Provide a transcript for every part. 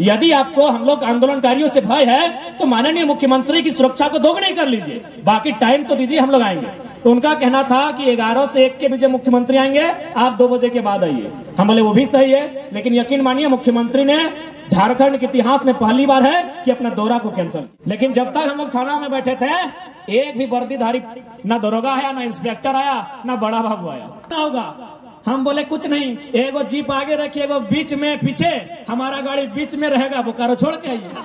यदि आपको हम लोग आंदोलनकारियों से भय है तो माननीय मुख्यमंत्री की सुरक्षा को दोगुनी कर लीजिए, बाकी टाइम तो दीजिए, हम लोग आएंगे। तो उनका कहना था कि 11 से 1 के बीच मुख्यमंत्री आएंगे, आप 2 बजे के बाद आइए। हम बोले वो भी सही है, लेकिन यकीन मानिए मुख्यमंत्री ने झारखंड के इतिहास में पहली बार है कि अपना दौरा को कैंसिल। लेकिन जब तक हम लोग थाना में बैठे थे, एक भी वर्दीधारी ना दरोगा आया, ना इंस्पेक्टर आया, ना बड़ा बाबू आया। क्या होगा? हम बोले कुछ नहीं, एगो जीप आगे रखिए, एगो बीच में पीछे, हमारा गाड़ी बीच में रहेगा, बोकारो छोड़ के आइए।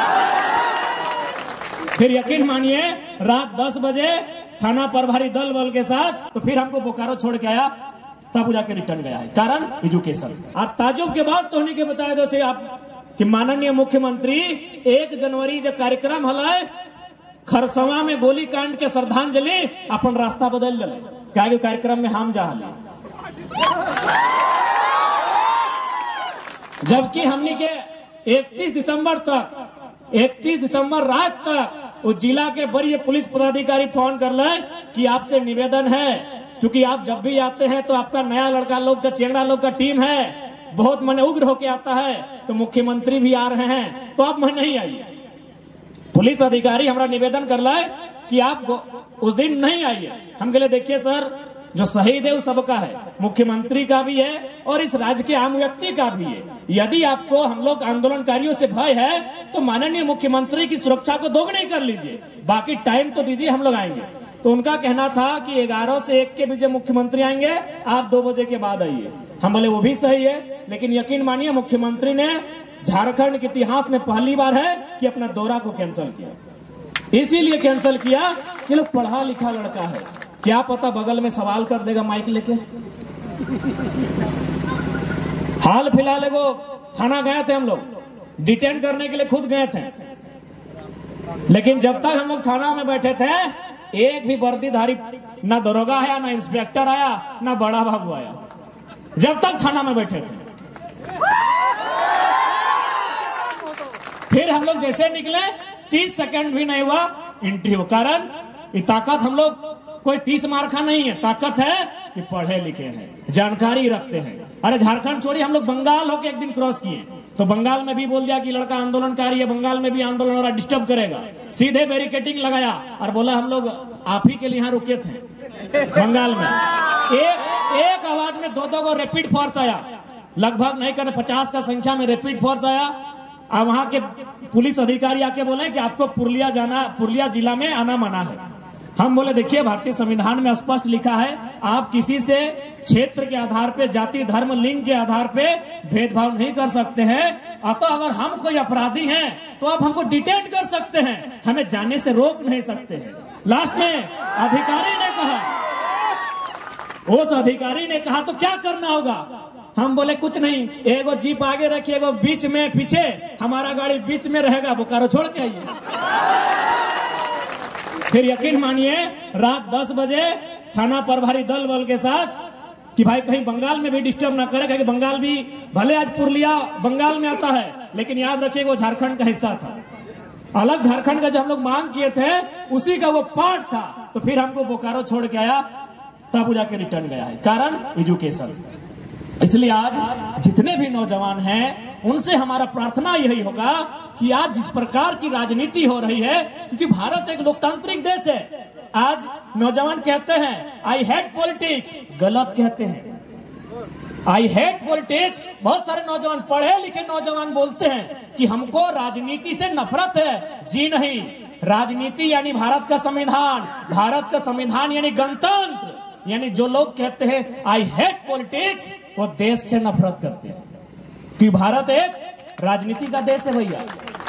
फिर यकीन मानिए रात 10 बजे थाना प्रभारी दल बल के साथ तो फिर हमको बोकारो छोड़ के आया, तब जाके रिटर्न गया है। कारण एजुकेशन। और ताजुब के बाद तो उन्हीं के बताया जैसे आप कि माननीय मुख्यमंत्री 1 जनवरी जो कार्यक्रम हलाए खरसवा में गोलीकांड के श्रद्धांजलि अपन रास्ता बदल दिले, क्या कार्यक्रम में हम जा हले, जबकि हमने के 31 दिसंबर रात तक उस जिला के वरीय पुलिस पदाधिकारी फोन कर ले कि आपसे निवेदन है, क्योंकि आप जब भी आते हैं तो आपका नया लड़का लोग का, चेंगड़ा लोग का टीम है, बहुत मन उग्र होके आता है, तो मुख्यमंत्री भी आ रहे हैं तो आप मन नहीं आइए। पुलिस अधिकारी हमारा निवेदन कर लाए कि आप उस दिन नहीं आइए। हम कहले देखिए सर, जो शहीद है वो सबका है, मुख्यमंत्री का भी है और इस राज्य के आम व्यक्ति का भी है। यदि आपको हम लोग आंदोलनकारियों से भय है तो माननीय मुख्यमंत्री की सुरक्षा को दोगुनी कर लीजिए, बाकी टाइम तो दीजिए, हम लोग आएंगे। तो उनका कहना था कि 11 से 1 के बीच मुख्यमंत्री आएंगे, आप 2 बजे के बाद आइए। हम बोले वो भी सही है, लेकिन यकीन मानिए मुख्यमंत्री ने झारखंड के इतिहास में पहली बार है कि अपना दौरा को कैंसिल किया। इसीलिए कैंसिल किया कि लोग पढ़ा लिखा लड़का है, क्या पता बगल में सवाल कर देगा माइक लेके। हाल फिलहाल वो थाना गए थे, हम लोग डिटेन करने के लिए खुद गए थे, लेकिन जब तक हम लोग थाना में बैठे थे एक भी वर्दीधारी ना दरोगा आया, ना इंस्पेक्टर आया, ना बड़ा बाबू आया, जब तक थाना में बैठे थे। फिर हम लोग जैसे निकले 30 सेकंड भी नहीं हुआ एंट्री हो। कारण ये ताकत हम लोग कोई 30 मार्का नहीं है, ताकत है कि पढ़े लिखे हैं, जानकारी रखते हैं। अरे झारखंड छोड़िए, हम लोग बंगाल होके एक दिन क्रॉस किए तो बंगाल में भी बोल दिया कि लड़का आंदोलनकारी है, बंगाल में भी आंदोलन हो रहा, डिस्टर्ब करेगा। सीधे बैरिकेडिंग लगाया और बोला हम लोग आप ही के लिए यहाँ रुके थे। बंगाल में एक आवाज में 2-2 को रैपिड फोर्स आया, लगभग नहीं करे 50 का संख्या में रैपिड फोर्स आया। और वहां के पुलिस अधिकारी आके बोले कि आपको पुरुलिया जिला में आना मना है। हम बोले देखिए भारतीय संविधान में स्पष्ट लिखा है आप किसी से क्षेत्र के आधार पे, जाति धर्म लिंग के आधार पे भेदभाव नहीं कर सकते हैं। अतः अगर हम कोई अपराधी हैं तो आप हमको डिटेन कर सकते हैं, हमें जाने से रोक नहीं सकते हैं। लास्ट में अधिकारी ने कहा, उस अधिकारी ने कहा तो क्या करना होगा? हम बोले कुछ नहीं, एगो जीप आगे रखिए, एगो बीच में पीछे, हमारा गाड़ी बीच में रहेगा, बोकारो छोड़ के आइए। फिर यकीन मानिए रात 10 बजे थाना प्रभारी दल बल के साथ कि भाई कहीं बंगाल में भी डिस्टर्ब ना करे, क्योंकि बंगाल भी भले आज पुरुलिया बंगाल में आता है, लेकिन याद रखिए वो झारखंड का हिस्सा था। अलग झारखंड का जो हम लोग मांग किए थे उसी का वो पार्ट था। तो फिर हमको बोकारो छोड़ के आया, तब जाके रिटर्न गया है। कारण एजुकेशन। इसलिए आज जितने भी नौजवान हैं उनसे हमारा प्रार्थना यही होगा कि आज जिस प्रकार की राजनीति हो रही है, क्योंकि भारत एक लोकतांत्रिक देश है, आज नौजवान कहते हैं आई हेट पॉलिटिक्स, गलत कहते हैं। आई हेट पॉलिटिक्स, बहुत सारे नौजवान, पढ़े लिखे नौजवान बोलते हैं कि हमको राजनीति से नफरत है। जी नहीं, राजनीति यानी भारत का संविधान, भारत का संविधान यानी गणतंत्र। यानी जो लोग कहते हैं आई हेट पॉलिटिक्स, वो देश से नफरत करते हैं, कि भारत एक राजनीति का देश है भैया।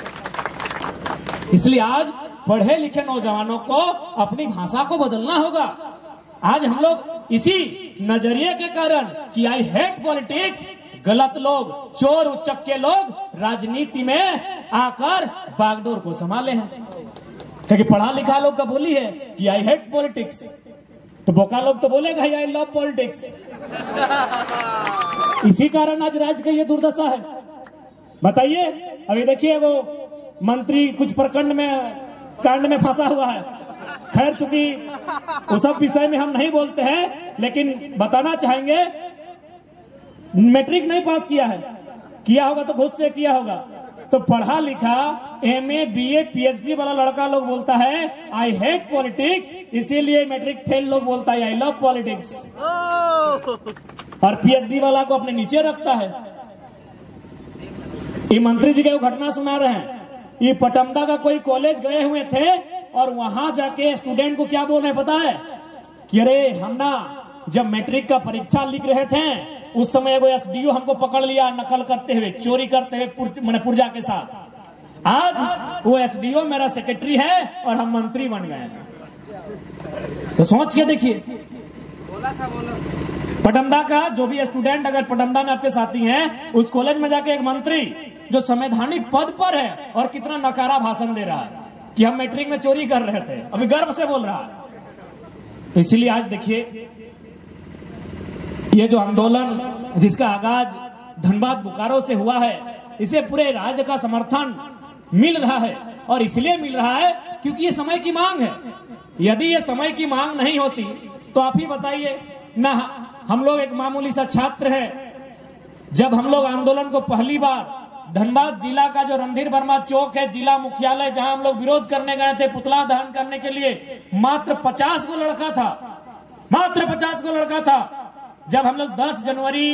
इसलिए आज पढ़े लिखे नौजवानों को अपनी भाषा को बदलना होगा। आज हम लोग इसी नजरिए के कारण कि आई हेट पॉलिटिक्स, गलत लोग, चोर उचक्के लोग राजनीति में आकर बागडोर को संभाले हैं। क्योंकि पढ़ा लिखा लोग का बोली है कि आई हेट पॉलिटिक्स, तो बोका लोग तो बोलेगा आई लव पॉलिटिक्स। इसी कारण आज राज्य का ये दुर्दशा है। बताइए, अभी देखिए वो मंत्री कुछ प्रखंड में कांड में फंसा हुआ है। खैर चूंकि उस सब विषय में हम नहीं बोलते हैं, लेकिन बताना चाहेंगे मैट्रिक नहीं पास किया है, किया होगा तो घुस से किया होगा। तो पढ़ा लिखा एमए बीए पीएचडी वाला लड़का लोग बोलता है आई हेट पॉलिटिक्स, इसीलिए मैट्रिक फेल लोग बोलता है आई लव पॉलिटिक्स, और पीएचडी वाला को अपने नीचे रखता है। ये मंत्री जी के घटना सुना रहे हैं, ये पटमदा का कोई कॉलेज गए हुए थे और वहां जाके स्टूडेंट को क्या बोल रहे हैं पता है कि अरे हम ना जब मैट्रिक का परीक्षा लिख रहे थे उस समय वो एसडीओ हमको पकड़ लिया नकल करते हुए, चोरी करते हुए पुर्जा के साथ। आज वो एसडीओ मेरा सेक्रेटरी है और हम मंत्री बन गए हैं। तो सोच के देखिए, पटमदा का जो भी स्टूडेंट अगर पटमदा में आपके साथी हैं, उस कॉलेज में जाके एक मंत्री जो संवैधानिक पद पर है और कितना नकारा भाषण दे रहा है कि हम मैट्रिक में चोरी कर रहे थे, अभी गर्व से बोल रहा है। तो इसीलिए आज देखिए ये जो आंदोलन जिसका आगाज धनबाद बोकारो से हुआ है, इसे पूरे राज्य का समर्थन मिल रहा है, और इसलिए मिल रहा है क्योंकि ये समय की मांग है। यदि ये समय की मांग नहीं होती तो आप ही बताइए ना, हम लोग एक मामूली सा छात्र हैं, जब हम लोग आंदोलन को पहली बार धनबाद जिला का जो रणधीर वर्मा चौक है जिला मुख्यालय, जहां हम लोग विरोध करने गए थे पुतला दहन करने के लिए, मात्र 50 गो लड़का था, मात्र 50 गो लड़का था। जब हम लोग 10 जनवरी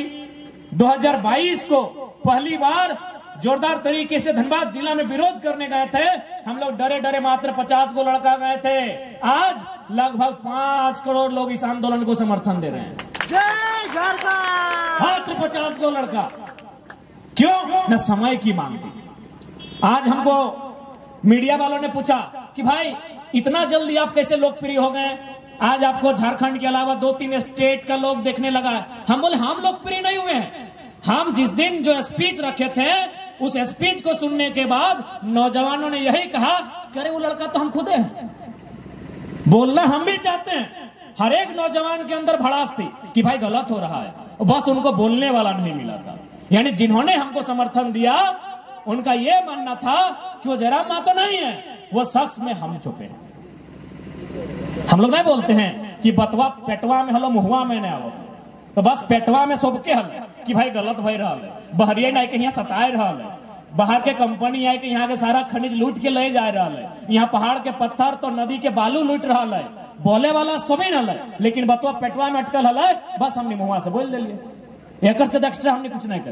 2022 को पहली बार जोरदार तरीके से धनबाद जिला में विरोध करने गए थे, हम लोग डरे डरे मात्र 50 गो लड़का गए थे। आज लगभग 5 करोड़ लोग इस आंदोलन को समर्थन दे रहे हैं। जय झारखंड। मात्र 50 गो लड़का, क्यों? न समय की मांग थी। आज हमको मीडिया वालों ने पूछा कि भाई इतना जल्दी आप कैसे लोकप्रिय हो गए, आज आपको झारखंड के अलावा 2-3 स्टेट का लोग देखने लगा है। हम बोले हम लोकप्रिय नहीं हुए हैं, हम जिस दिन जो स्पीच रखे थे उस स्पीच को सुनने के बाद नौजवानों ने यही कहा कि अरे वो लड़का तो हम खुद हैं। बोलना हम भी चाहते हैं, हर एक नौजवान के अंदर भड़ास थी कि भाई गलत हो रहा है, बस उनको बोलने वाला नहीं मिला था। यानी जिन्होंने हमको समर्थन दिया उनका यह मानना था कि वो जयराम महतो नहीं है, वो शख्स में हम छुपे हैं। हम लोग नहीं बोलते हैं कि बतवा पेटवा में हलो मुहवा में नहीं आवो, तो बस पेटवा में सबके हल कि भाई गलत भई रहा है, बहरिया नहीं के यहाँ सताए रहा है, बाहर के कंपनी आए कि यहाँ के सारा खनिज लूट के ले जा रहा है, यहाँ पहाड़ के पत्थर तो नदी के बालू लूट रहा है, बोले वाला सभी न है, लेकिन बतवा पेटवा में अटकल है, बस हमने मुहवा से बोल दिया, एक से एक्स्ट्रा हमने कुछ नहीं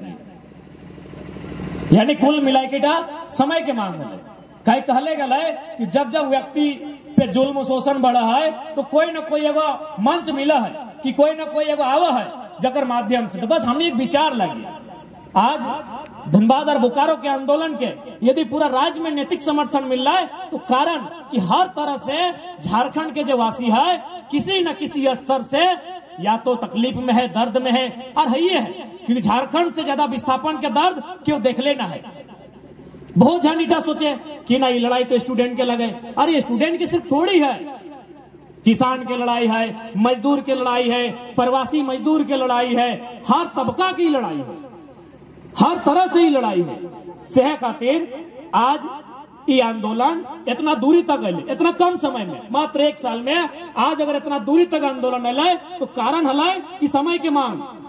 करी। यानी कुल मिलाई के समय के मांग है। कई कहले गए कि जब जब व्यक्ति पे जुल्म शोषण बढ़ा है तो कोई ना कोई एगो मंच मिला है कि कोई ना कोई एगो आवा है जकर माध्यम से, तो बस हमने एक विचार लगी। आज धनबाद और बोकारो के आंदोलन के यदि पूरा राज्य में नैतिक समर्थन मिल रहा है तो कारण कि हर तरह से झारखंड के जो वासी है किसी न किसी स्तर से या तो तकलीफ में है, दर्द में है, और है ये है क्योंकि झारखंड से ज्यादा विस्थापन के दर्द क्यों देख लेना है। बहुत झंडीटा सोचे कि ना ये लड़ाई तो स्टूडेंट के लगे, अरे स्टूडेंट की सिर्फ थोड़ी है, किसान की लड़ाई है, मजदूर की लड़ाई है, प्रवासी मजदूर की लड़ाई है, हर तबका की लड़ाई है, हर तरह से ही लड़ाई है। सेह खातिर आज ये आंदोलन इतना दूरी तक है, इतना कम समय में, मात्र 1 साल में आज अगर इतना दूरी तक आंदोलन है तो कारण है कि समय की मांग।